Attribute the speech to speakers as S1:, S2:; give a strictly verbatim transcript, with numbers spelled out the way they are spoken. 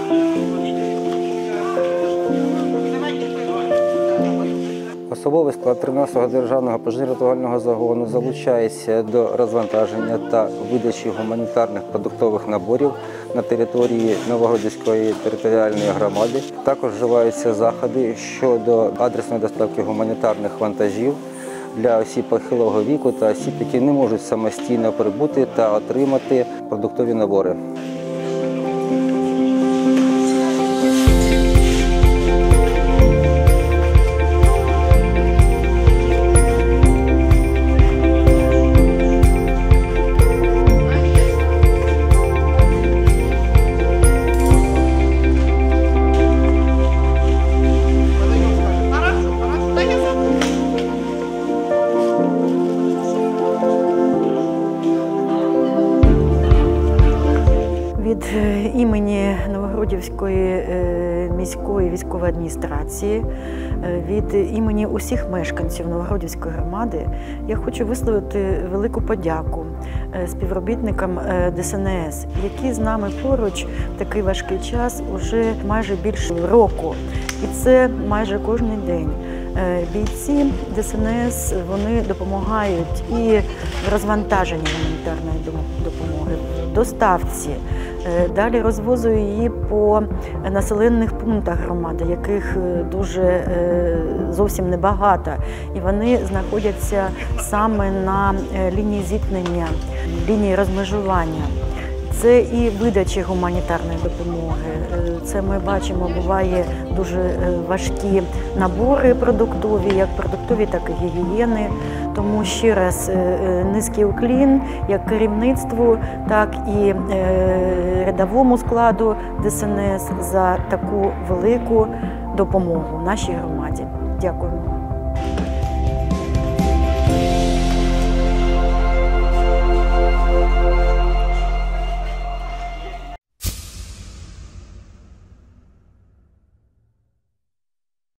S1: Особовий склад Тринадцятого державного пожежно-рятувального загону залучається до розвантаження та видачі гуманітарних продуктових наборів на території Новогродівської територіальної громади. Також вживаються заходи щодо адресної доставки гуманітарних вантажів для осіб похилого віку та осіб, які не можуть самостійно прибути та отримати продуктові набори.
S2: Від імені Новогродівської міської військової адміністрації, від імені усіх мешканців Новогродівської громади я хочу висловити велику подяку співробітникам Де Ес Ен Ес, які з нами поруч в такий важкий час уже майже більше року. І це майже кожен день. Бійці Де Ес Ен Ес, вони допомагають і в розвантаженні гуманітарної допомоги, в доставці. Далі розвозую її по населених пунктах громади, яких дуже зовсім небагато. І вони знаходяться саме на лінії зіткнення, лінії розмежування. Це і видача гуманітарної допомоги. Це ми бачимо, буває дуже важкі набори продуктові, як продуктові, так і гігієни. Тому ще раз низький уклін як керівництву, так і рядовому складу Де Ес Ен Ес за таку велику допомогу нашій громаді. Дякую.